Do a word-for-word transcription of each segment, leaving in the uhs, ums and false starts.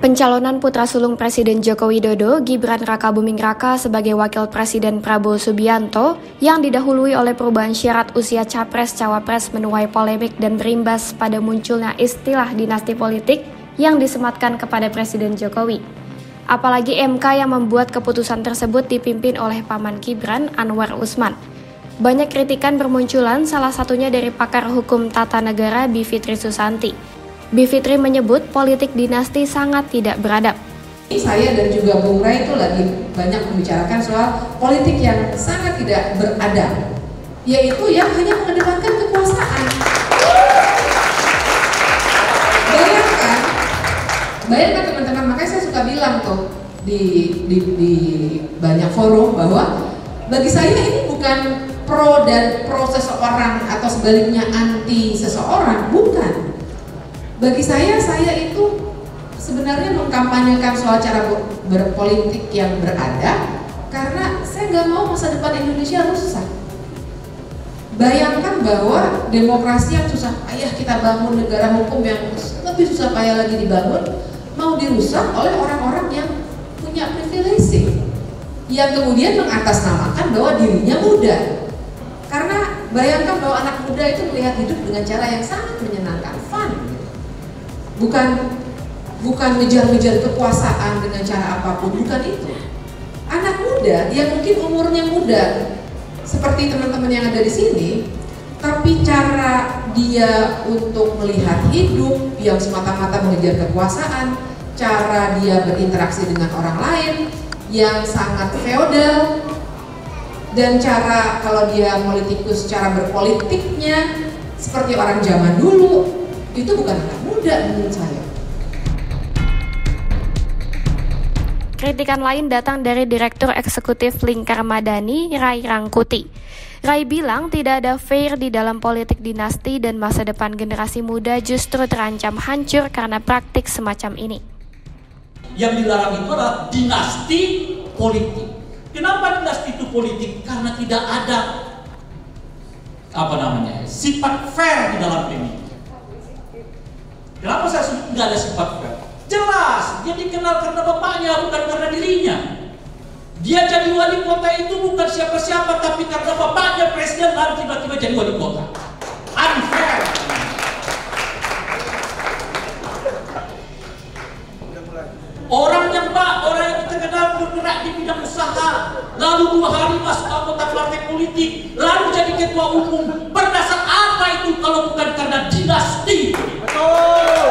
Pencalonan putra sulung Presiden Joko Widodo, Gibran Rakabuming Raka sebagai Wakil Presiden Prabowo Subianto yang didahului oleh perubahan syarat usia Capres-Cawapres menuai polemik dan berimbas pada munculnya istilah dinasti politik yang disematkan kepada Presiden Jokowi. Apalagi M K yang membuat keputusan tersebut dipimpin oleh paman Gibran, Anwar Usman. Banyak kritikan bermunculan, salah satunya dari pakar hukum tata negara Bivitri Susanti. Bivitri menyebut politik dinasti sangat tidak beradab. Saya dan juga Bung Rai itu lagi banyak membicarakan soal politik yang sangat tidak beradab, yaitu yang hanya mengedepankan kekuasaan. Bayangkan, bayangkan teman-teman, makanya saya suka bilang tuh di, di, di banyak forum bahwa bagi saya ini bukan pro dan pro seseorang atau sebaliknya anti seseorang, bukan. Bagi saya, saya itu sebenarnya mengkampanyekan soal cara berpolitik yang beradab karena saya nggak mau masa depan Indonesia rusak. Bayangkan bahwa demokrasi yang susah payah kita bangun, negara hukum yang lebih susah payah lagi dibangun, mau dirusak oleh orang-orang yang punya privilege, yang kemudian mengatasnamakan bahwa dirinya muda. Karena bayangkan bahwa anak muda itu melihat hidup dengan cara yang sangat menyenangkan, fun. Bukan bukan ngejar-ngejar kekuasaan dengan cara apapun, bukan itu. Anak muda yang mungkin umurnya muda seperti teman-teman yang ada di sini, tapi cara dia untuk melihat hidup yang semata-mata mengejar kekuasaan, cara dia berinteraksi dengan orang lain yang sangat feodal, dan cara kalau dia politikus, cara berpolitiknya seperti orang zaman dulu, itu bukan anak muda menurut saya. Kritikan lain datang dari Direktur Eksekutif Lingkar Madani, Rai Rangkuti. Rai bilang tidak ada fair di dalam politik dinasti dan masa depan generasi muda justru terancam hancur karena praktik semacam ini. Yang dilarang itu adalah dinasti politik. Kenapa dinasti itu politik? Karena tidak ada apa namanya sifat fair di dalam ini. Kenapa saya sebut tidak ada sifat fair? Jelas, dia dikenal karena bapaknya, bukan karena dirinya. Dia jadi wali kota itu bukan siapa-siapa, tapi karena bapaknya presiden, lalu tiba-tiba jadi wali kota. Unfair. Orang yang pak, orang yang terkenal bergerak di bidang usaha, lalu dua hari masuk anggota partai politik, lalu jadi ketua umum. Berdasar apa itu kalau bukan karena dinasti? Betul.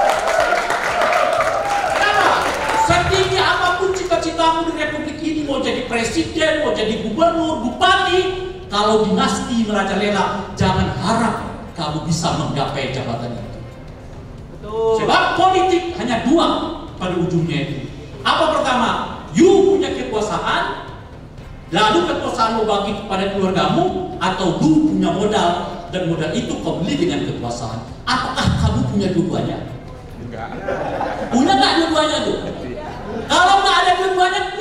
Kenapa? Setinggi apapun cita-citamu di Republik ini, mau jadi presiden, mau jadi gubernur, bupati, kalau dinasti merajalela, jangan harap kamu bisa menggapai jabatan itu. Betul. Sebab politik hanya dua pada ujungnya itu. Apa pertama? You punya kekuasaan, lalu kekuasaan mau bagi kepada keluargamu, atau you punya modal dan modal itu kau beli dengan kekuasaan. Apakah kamu punya dua-duanya? Enggak. Punya nggak dua-duanya tuh? Kalau nggak ada dua-duanya,